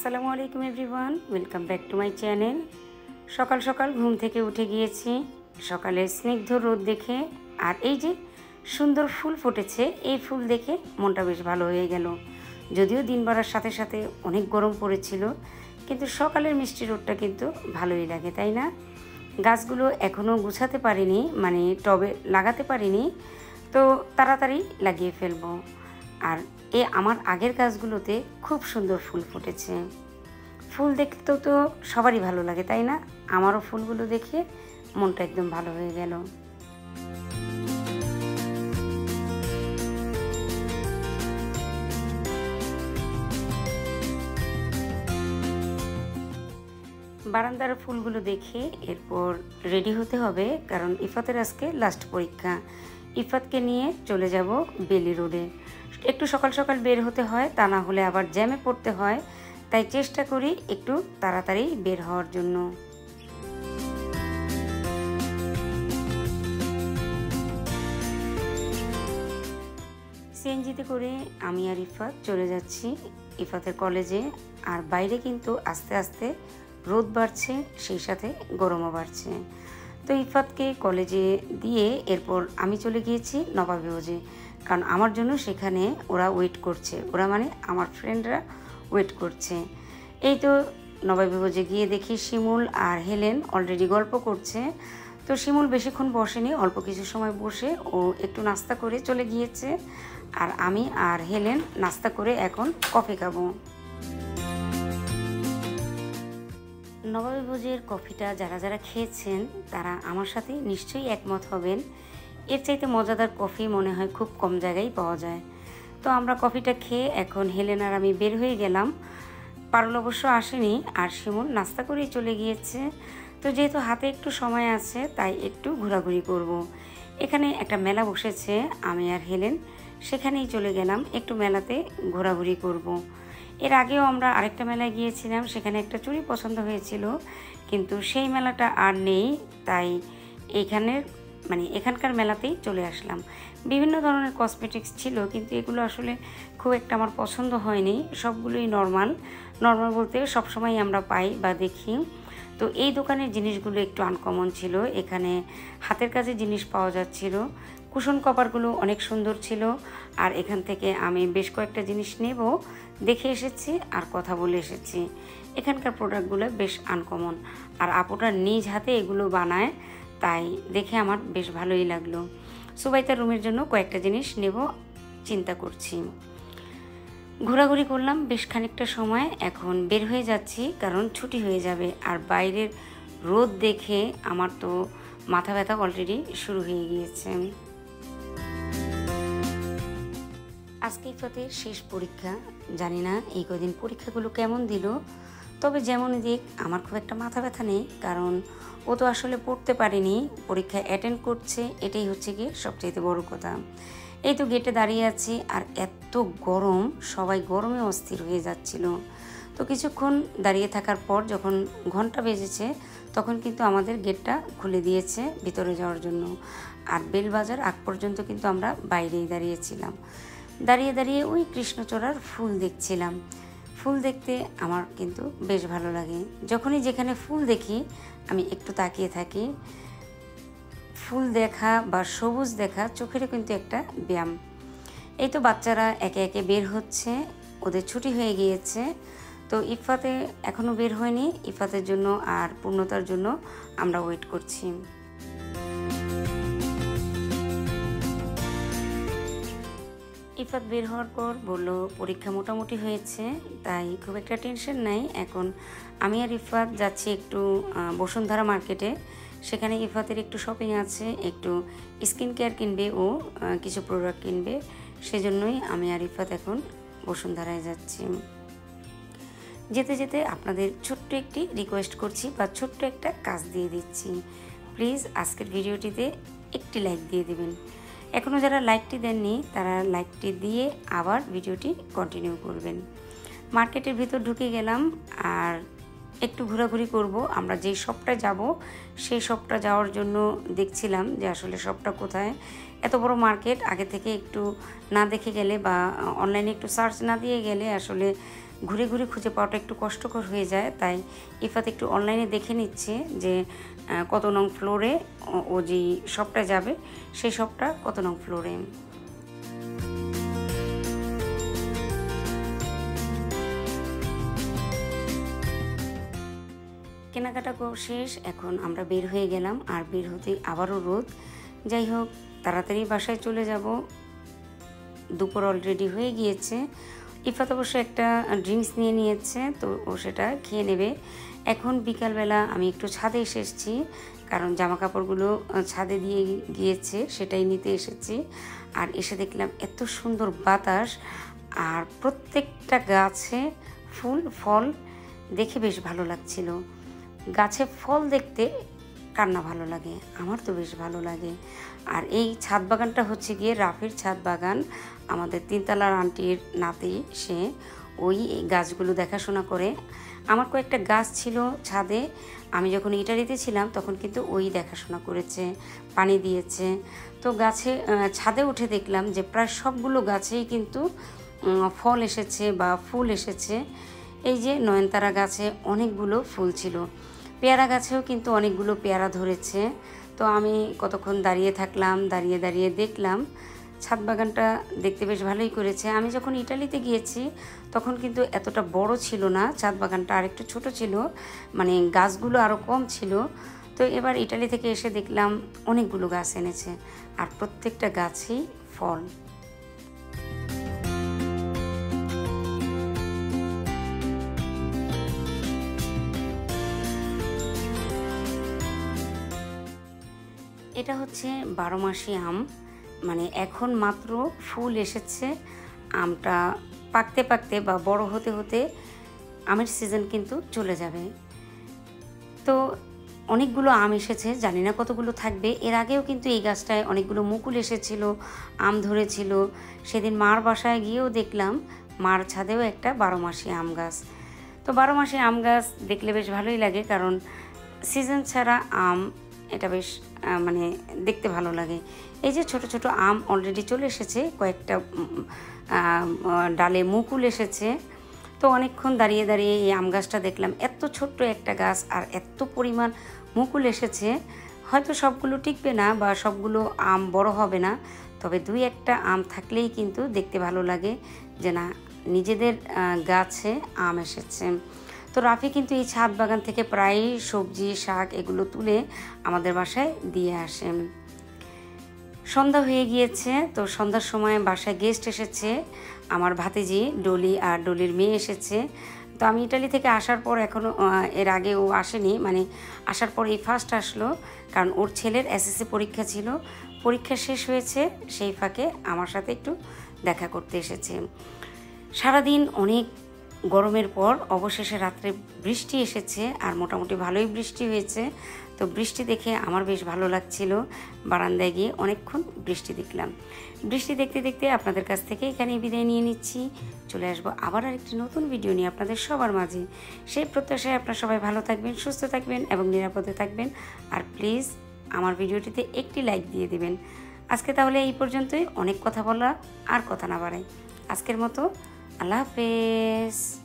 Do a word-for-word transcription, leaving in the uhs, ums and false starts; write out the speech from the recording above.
আসসালামু আলাইকুম everyone, welcome back to my channel. সকাল সকাল ঘুম থেকে উঠে গিয়েছি, সকালের স্নিগ্ধ রোদ দেখে আর এই যে সুন্দর ফুল ফুটেছে, এই ফুল দেখে মনটা বেশ ভালো হয়ে গেল। যদিও দিন বাড়ার সাথে সাথে অনেক গরম পড়েছিল, কিন্তু সকালের মিষ্টি রোদটা কিন্তু ভালোই লাগে, তাই না? গাছগুলো এখনও গুছাতে পারিনি, মানে টবে লাগাতে পারিনি, তো তাড়াতাড়ি লাগিয়ে ফেলবো। আর এ আমার আগের গাছগুলোতে খুব সুন্দর ফুল ফুটেছে। ফুল দেখতেও তো সবারই ভালো লাগে, তাই না? আমারও ফুলগুলো দেখে মনটা একদম ভালো হয়ে গেল। বারান্দার ফুলগুলো দেখে এরপর রেডি হতে হবে, কারণ ইফাতের আজকে লাস্ট পরীক্ষা। ইফাতকে নিয়ে চলে যাব বেলি রোডে। একটু সকাল সকাল বের হতে হয়, তা না হলে আবার জ্যামে পড়তে হয়, তাই চেষ্টা করি একটু তাড়াতাড়ি বের হওয়ার জন্য। সিএনজিতে করে আমি আর ইফাত চলে যাচ্ছি ইফাতের কলেজে। আর বাইরে কিন্তু আস্তে আস্তে রোদ বাড়ছে, সেই সাথে গরমও বাড়ছে। তো ইফাতকে কলেজে দিয়ে এরপর আমি চলে গিয়েছি নবাবগঞ্জে, কারণ আমার জন্য সেখানে ওরা ওয়েট করছে। ওরা মানে আমার ফ্রেন্ডরা ওয়েট করছে। এই তো নবাবগঞ্জে গিয়ে দেখি শিমুল আর হেলেন অলরেডি গল্প করছে। তো শিমুল বেশিক্ষণ বসেনি, অল্প কিছু সময় বসে ও একটু নাস্তা করে চলে গিয়েছে। আর আমি আর হেলেন নাস্তা করে এখন কফি খাবো। নবাবগঞ্জের কফিটা যারা যারা খেয়েছেন তারা আমার সাথে নিশ্চয়ই একমত হবেন। এর চাইতে মজাদার কফি মনে হয় খুব কম জায়গায় পাওয়া যায়। তো আমরা কফিটা খেয়ে এখন হেলেন আর আমি বের হয়ে গেলাম। পারুল অবশ্য আসেনি, আর শিমুল নাস্তা করেই চলে গিয়েছে। তো যেহেতু হাতে একটু সময় আছে, তাই একটু ঘোরাঘুরি করব। এখানে একটা মেলা বসেছে, আমি আর হেলেন সেখানেই চলে গেলাম, একটু মেলাতে ঘোরাঘুরি করব। এর আগেও আমরা আরেকটা মেলায় গিয়েছিলাম, সেখানে একটা চুড়ি পছন্দ হয়েছিল, কিন্তু সেই মেলাটা আর নেই, তাই এইখানের মানে এখানকার মেলাতেই চলে আসলাম। বিভিন্ন ধরনের কসমেটিক্স ছিল, কিন্তু এগুলো আসলে খুব একটা আমার পছন্দ হয়নি। সবগুলোই নর্মাল নর্মাল বলতে সবসময় আমরা পাই বা দেখি। তো এই দোকানের জিনিসগুলো একটু আনকমন ছিল। এখানে হাতের কাজে জিনিস পাওয়া যাচ্ছিল, কুশন কভারগুলো অনেক সুন্দর ছিল। আর এখান থেকে আমি বেশ কয়েকটা জিনিস নেব দেখে এসেছি আর কথা বলে এসেছি। এখানকার প্রোডাক্টগুলো বেশ আনকমন, আর আপুরা নিজ হাতে এগুলো বানায়, তাই দেখে আমার বেশ ভালোই লাগলো। সুবাইতার রুমের জন্য কয়েকটা জিনিস নেব চিন্তা করছি। ঘোরাঘুরি করলাম বেশ খানিকটা সময়, এখন বের হয়ে যাচ্ছি কারণ ছুটি হয়ে যাবে। আর বাইরের রোদ দেখে আমার তো মাথা ব্যথা অলরেডি শুরু হয়ে গিয়েছে। আজকে ইফাতের শেষ পরীক্ষা, জানি না এই কদিন পরীক্ষাগুলো কেমন দিল। তবে যেমনই দিক, আমার খুব একটা মাথা ব্যথা নেই, কারণ ও তো আসলে পড়তে পারেনি, পরীক্ষা অ্যাটেন্ড করছে, এটাই হচ্ছে গিয়ে সবচেয়ে বড় কথা। এই তো গেটে দাঁড়িয়ে আছি, আর এত গরম, সবাই গরমে অস্থির হয়ে যাচ্ছিল। তো কিছুক্ষণ দাঁড়িয়ে থাকার পর যখন ঘন্টা বেজেছে, তখন কিন্তু আমাদের গেটটা খুলে দিয়েছে ভিতরে যাওয়ার জন্য। আর বেল বাজার আগ পর্যন্ত কিন্তু আমরা বাইরেই দাঁড়িয়েছিলাম। দাঁড়িয়ে দাঁড়িয়ে ওই কৃষ্ণচূড়ার ফুল দেখছিলাম। ফুল দেখতে আমার কিন্তু বেশ ভালো লাগে। যখনই যেখানে ফুল দেখি আমি একটু তাকিয়ে থাকি। ফুল দেখা বা সবুজ দেখা চোখেরও কিন্তু একটা ব্যায়াম। এই তো বাচ্চারা একে একে বের হচ্ছে, ওদের ছুটি হয়ে গিয়েছে। তো ইফাতে এখনও বের হয়নি, ইফাতের জন্য আর পূর্ণতার জন্য আমরা ওয়েট করছি। ইফাত বের হওয়ার পর বলল পরীক্ষা মোটামুটি হয়েছে, তাই খুব একটা টেনশন নাই। এখন আমি আর ইফাত যাচ্ছি একটু বসুন্ধরা মার্কেটে। সেখানে ইফাতের একটু শপিং আছে, একটু স্কিন কেয়ার কিনবে, ও কিছু প্রোডাক্ট কিনবে, সেজন্যই আমি আর ইফাত এখন বসুন্ধরায় যাচ্ছি। যেতে যেতে আপনাদের ছোট্ট একটি রিকোয়েস্ট করছি বা ছোট্ট একটা কাজ দিয়ে দিচ্ছি। প্লিজ আজকের ভিডিওটিতে একটি লাইক দিয়ে দেবেন। এখনও যারা লাইকটি দেননি তারা লাইকটি দিয়ে আবার ভিডিওটি কন্টিনিউ করবেন। মার্কেটের ভিতর ঢুকে গেলাম, আর একটু ঘোরাঘুরি করব। আমরা যেই শপটা যাব সেই শপটা যাওয়ার জন্য দেখছিলাম যে আসলে শপটা কোথায়। এত বড় মার্কেট, আগে থেকে একটু না দেখে গেলে বা অনলাইনে একটু সার্চ না দিয়ে গেলে আসলে ঘুরে ঘুরে খুঁজে পাওয়াটা একটু কষ্টকর হয়ে যায়, তাই ইফাত একটু অনলাইনে দেখে নিচ্ছে যে কত নং ফ্লোরে ও যে শপটা যাবে সেই শপটা কত নং ফ্লোরে। কেনাকাটা শেষ, এখন আমরা বের হয়ে গেলাম। আর বের হতেই আবারও রোদ। যাই হোক, তাড়াতাড়ি বাসায় চলে যাব, দুপুর অলরেডি হয়ে গিয়েছে। ইফাত অবশ্য একটা ড্রিঙ্কস নিয়ে নিয়েছে, তো ও সেটা খেয়ে নেবে। এখন বিকালবেলা আমি একটু ছাদে এসেছি, কারণ জামা কাপড়গুলো ছাদে দিয়ে গিয়েছে, সেটাই নিতে এসেছি। আর এসে দেখলাম এত সুন্দর বাতাস, আর প্রত্যেকটা গাছে ফুল ফল দেখে বেশ ভালো লাগছিল। গাছে ফল দেখতে কার না ভালো লাগে, আমার তো বেশ ভালো লাগে। আর এই ছাদ বাগানটা হচ্ছে গিয়ে রাফির ছাদ বাগান, আমাদের তিনতলার আন্টির নাতি, সে ওই গাছগুলো দেখাশোনা করে। আমার কয়েকটা গাছ ছিল ছাদে, আমি যখন ইটালিতে ছিলাম তখন কিন্তু ওই দেখাশোনা করেছে, পানি দিয়েছে। তো গাছে ছাদে উঠে দেখলাম যে প্রায় সবগুলো গাছেই কিন্তু ফল এসেছে বা ফুল এসেছে। এই যে নয়নতারা গাছে অনেকগুলো ফুল ছিল, পেয়ারা গাছেও কিন্তু অনেকগুলো পেয়ারা ধরেছে। তো আমি কতক্ষণ দাঁড়িয়ে থাকলাম, দাঁড়িয়ে দাঁড়িয়ে দেখলাম। ছাদ বাগানটা দেখতে বেশ ভালোই করেছে। আমি যখন ইটালিতে গিয়েছি তখন কিন্তু এতটা বড় ছিল না, ছাদ বাগানটা আরেকটু ছোট ছিল, মানে গাছগুলো আরও কম ছিল। তো এবার ইটালি থেকে এসে দেখলাম অনেকগুলো গাছ এনেছে, আর প্রত্যেকটা গাছেই ফল। এটা হচ্ছে বারো মাসি আম, মানে এখন মাত্র ফুল এসেছে, আমটা পাকতে পাকতে বা বড় হতে হতে আমের সিজন কিন্তু চলে যাবে। তো অনেকগুলো আম এসেছে, জানি না কতগুলো থাকবে। এর আগেও কিন্তু এই গাছটায় অনেকগুলো মুকুল এসেছিল, আম ধরেছিল। সেদিন মার বাসায় গিয়েও দেখলাম মার ছাদেও একটা বারো মাসি আম গাছ। তো বারো মাসি আম গাছ দেখলে বেশ ভালোই লাগে, কারণ সিজন ছাড়া আম এটা বেশ মানে দেখতে ভালো লাগে। এই যে ছোট ছোট আম অলরেডি চলে এসেছে, কয়েকটা ডালে মুকুল এসেছে। তো অনেকক্ষণ দাঁড়িয়ে দাঁড়িয়ে এই আম গাছটা দেখলাম, এত ছোট্ট একটা গাছ আর এত পরিমাণ মুকুল এসেছে। হয়তো সবগুলো টিকবে না বা সবগুলো আম বড় হবে না, তবে দুই একটা আম থাকলেই কিন্তু দেখতে ভালো লাগে যে না, নিজেদের গাছে আম এসেছে। তো রাফি কিন্তু এই ছাদ বাগান থেকে প্রায় সবজি শাক এগুলো তুলে আমাদের বাসায় দিয়ে আসেন। সন্ধ্যা হয়ে গিয়েছে, তো সন্ধ্যার সময় বাসায় গেস্ট এসেছে, আমার ভাতিজি ডলি আর ডলির মেয়ে এসেছে। তো আমি ইটালি থেকে আসার পর এখনও, এর আগে ও আসেনি, মানে আসার পর এই ফার্স্ট আসলো, কারণ ওর ছেলের এসএসসি পরীক্ষা ছিল, পরীক্ষা শেষ হয়েছে, সেই ফাঁকে আমার সাথে একটু দেখা করতে এসেছে। সারাদিন অনেক গরমের পর অবশেষে রাত্রে বৃষ্টি এসেছে, আর মোটামুটি ভালোই বৃষ্টি হয়েছে। তো বৃষ্টি দেখে আমার বেশ ভালো লাগছিল, বারান্দায় গিয়ে অনেকক্ষণ বৃষ্টি দেখলাম। বৃষ্টি দেখতে দেখতে আপনাদের কাছ থেকে এখানেই বিদায় নিয়ে নিচ্ছি। চলে আসবো আবার আরেকটি নতুন ভিডিও নিয়ে আপনাদের সবার মাঝে। সেই প্রত্যাশায় আপনারা সবাই ভালো থাকবেন, সুস্থ থাকবেন এবং নিরাপদে থাকবেন। আর প্লিজ আমার ভিডিওটিতে একটি লাইক দিয়ে দেবেন। আজকে তাহলে এই পর্যন্তই, অনেক কথা বলা আর কথা না বাড়াই। আজকের মতো আল্লাহ হাফেজ।